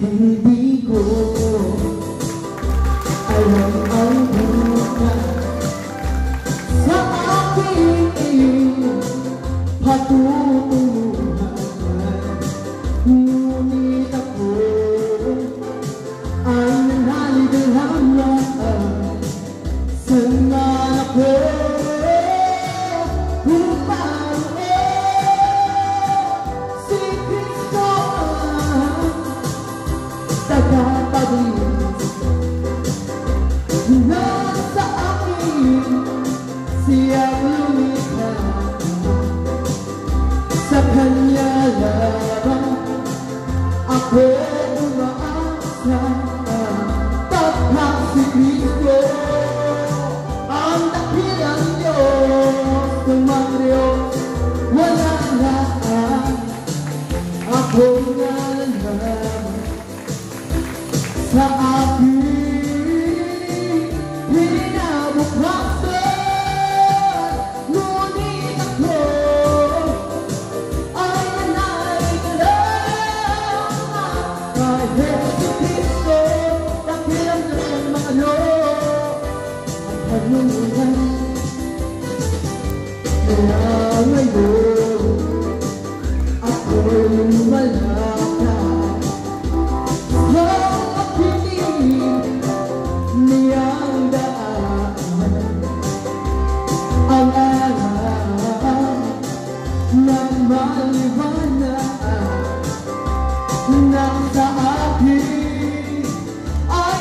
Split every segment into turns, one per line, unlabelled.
Hindi ko alam ang bukas sa aking patutunguhan. Ngunit ako ay nanaligaran sa nanap ko upang si Cristo tagapagligtas. Nasa akin siyang lumikha, sa Kanya lamang ako umaasa. Tapat si Cristo ang dakilang Diyos ng mga Diyos. Wala lahat ako nga lamang sa akin pinabukhasan. Ngunit ako ay nanaligaran kay Jesu Cristo, dakilang Diyos ng mga Diyos. Ang kanungan kaya ngayon ako'y malakad sa piling niyang daan. Ang araw ng maliwanag nasa akin ay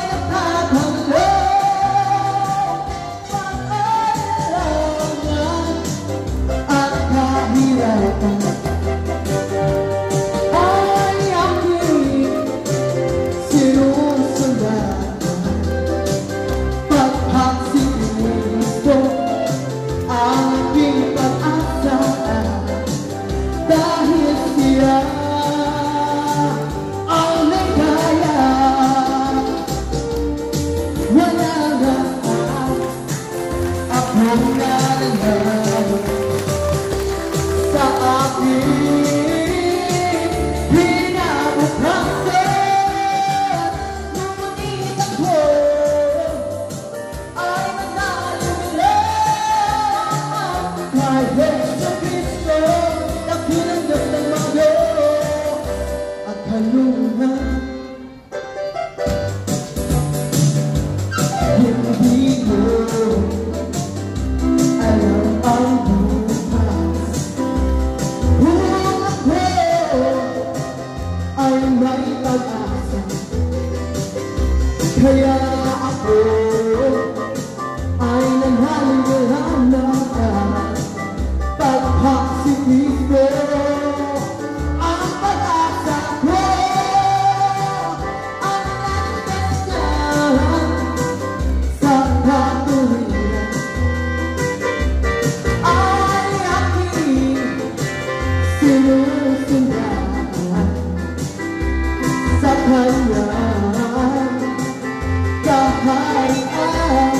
nakatalaw. Pag-alangan at kahirapan ay aking sinusundan. Pagkat si Cristo ang aking pag-asa, dahil siya ang ligaya. Wala na akong nalaman sa aking pinabukhasan. Ngunit ako ay nanaligaran kay Jesu Cristo, dakilang Diyos ng mga Diyos. At kanungan hindi ko alam ang bukas kung ako ay may pag-asa. Kaya ako ay nanaligaran pagkat si Cristo ang pag-asa ko. Ang nagdasal sa katuwiran ay aking sinusundan. Sa Kanya kaharian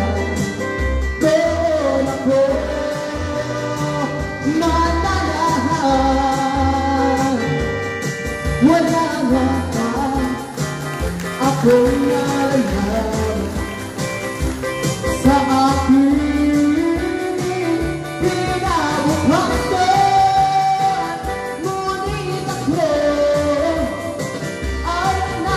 doon ako matanahan. Wala nga ako nalaman sa aking pinabukhasan. Ngunit ako ay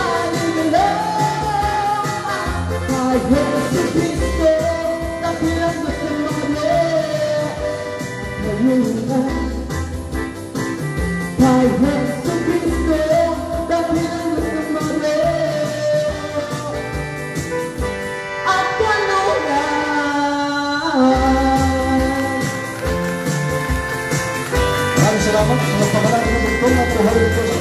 nanaligaran kay Jesu Cristo, dakilang Diyos ng mga Diyos. Kanungan kay Jesu Cristo, dakilang Diyos ng mga Diyos. At kanungan.
Maraming salamat sa pagpapalaki ng bugtong at buhay ko sa